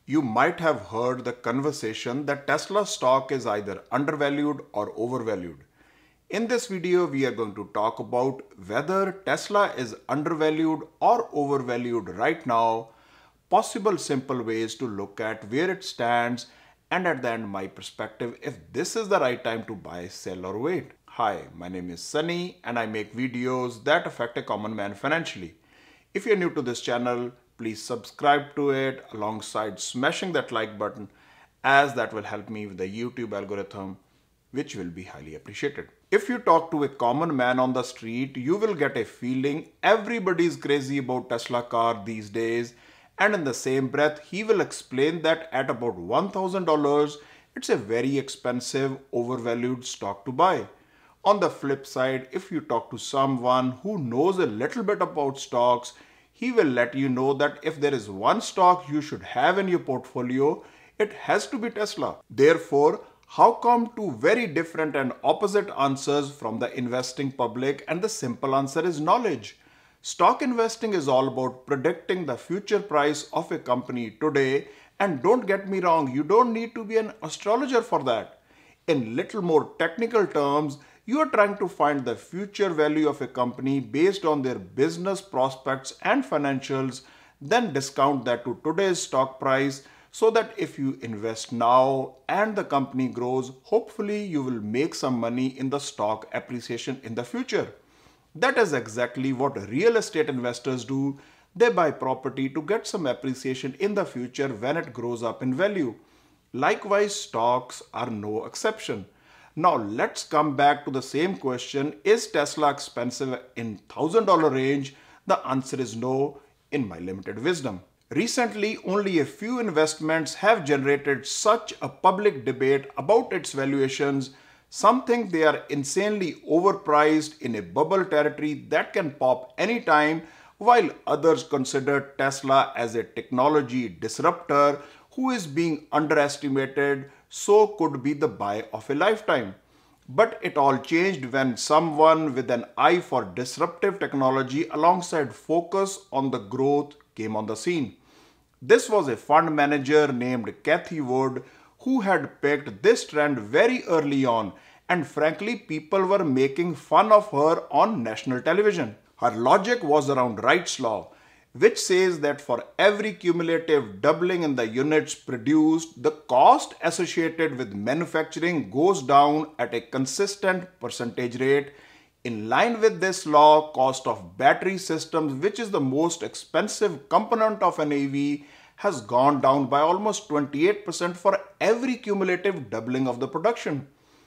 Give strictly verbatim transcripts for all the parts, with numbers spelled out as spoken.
You might have heard the conversation that Tesla stock is either undervalued or overvalued. In this video, we are going to talk about whether Tesla is undervalued or overvalued right now, possible simple ways to look at where it stands, and at the end, my perspective if this is the right time to buy, sell, or wait. Hi, my name is Sunny and I make videos that affect a common man financially. If you're new to this channel, please subscribe to it alongside smashing that like button, as that will help me with the YouTube algorithm, which will be highly appreciated. If you talk to a common man on the street, you will get a feeling everybody's crazy about Tesla car these days, and in the same breath, he will explain that at about one thousand dollars, it's a very expensive, overvalued stock to buy. On the flip side, if you talk to someone who knows a little bit about stocks, he will let you know that if there is one stock you should have in your portfolio, it has to be Tesla. Therefore, how come two very different and opposite answers from the investing public? And the simple answer is knowledge. Stock investing is all about predicting the future price of a company today. And don't get me wrong, you don't need to be an astrologer for that. In little more technical terms, you are trying to find the future value of a company based on their business prospects and financials, then discount that to today's stock price so that if you invest now and the company grows, hopefully you will make some money in the stock appreciation in the future. That is exactly what real estate investors do. They buy property to get some appreciation in the future when it grows up in value. Likewise, stocks are no exception. Now let's come back to the same question. Is Tesla expensive in one thousand dollar range? The answer is no, in my limited wisdom. Recently, only a few investments have generated such a public debate about its valuations. Some think they are insanely overpriced in a bubble territory that can pop anytime, while others consider Tesla as a technology disruptor who is being underestimated, so could be the buy of a lifetime. But it all changed when someone with an eye for disruptive technology alongside focus on the growth came on the scene. This was a fund manager named Cathie Wood who had picked this trend very early on, and frankly people were making fun of her on national television. Her logic was around Wright's law, which says that for every cumulative doubling in the units produced, the cost associated with manufacturing goes down at a consistent percentage rate. In line with this law, cost of battery systems, which is the most expensive component of an E V, has gone down by almost twenty-eight percent for every cumulative doubling of the production.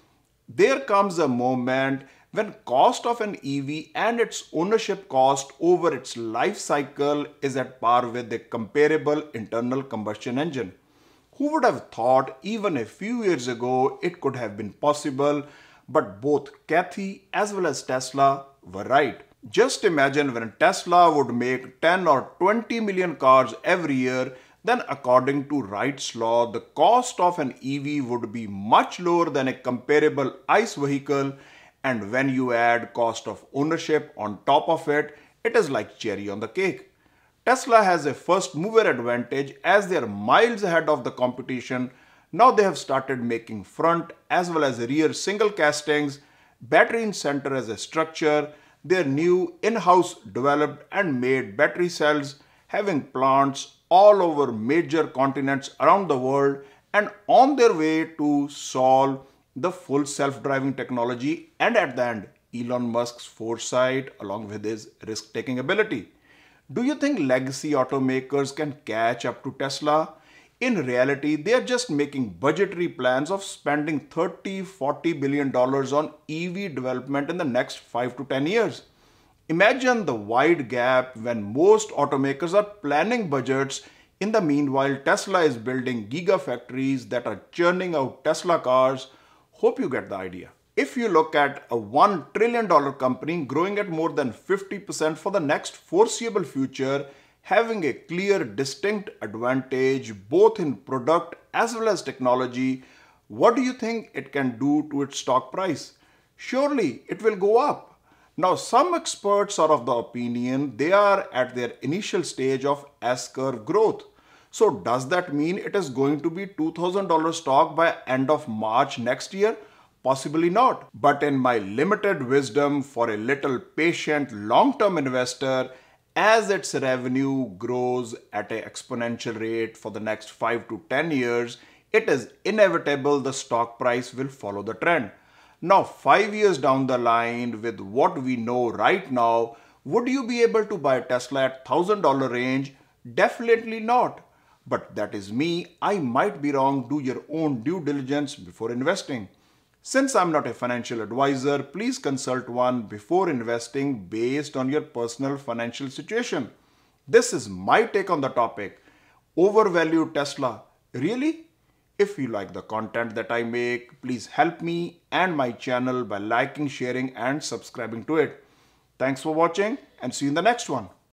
There comes a moment when cost of an E V and its ownership cost over its life cycle is at par with a comparable internal combustion engine. Who would have thought even a few years ago it could have been possible? But both Cathie as well as Tesla were right. Just imagine when Tesla would make ten or twenty million cars every year, then according to Wright's law, the cost of an E V would be much lower than a comparable ICE vehicle. And when you add cost of ownership on top of it, it is like cherry on the cake. Tesla has a first mover advantage as they are miles ahead of the competition. Now they have started making front as well as rear single castings, battery in center as a structure, their new in-house developed and made battery cells, having plants all over major continents around the world, and on their way to solve the full self-driving technology, and at the end, Elon Musk's foresight along with his risk-taking ability. Do you think legacy automakers can catch up to Tesla? In reality, they are just making budgetary plans of spending thirty to forty billion dollars on E V development in the next five to ten years. Imagine the wide gap when most automakers are planning budgets. In the meanwhile, Tesla is building gigafactories that are churning out Tesla cars. Hope you get the idea. If you look at a one trillion dollar company growing at more than fifty percent for the next foreseeable future, having a clear, distinct advantage both in product as well as technology, what do you think it can do to its stock price? Surely it will go up. Now, some experts are of the opinion they are at their initial stage of S-curve growth. So does that mean it is going to be two thousand dollar stock by end of March next year? Possibly not. But in my limited wisdom for a little patient long-term investor, as its revenue grows at an exponential rate for the next five to ten years, it is inevitable the stock price will follow the trend. Now, five years down the line, with what we know right now, would you be able to buy Tesla at one thousand dollar range? Definitely not. But that is me. I might be wrong. Do your own due diligence before investing. Since I'm not a financial advisor, please consult one before investing based on your personal financial situation. This is my take on the topic. Overvalued Tesla. Really? If you like the content that I make, please help me and my channel by liking, sharing and subscribing to it. Thanks for watching and see you in the next one.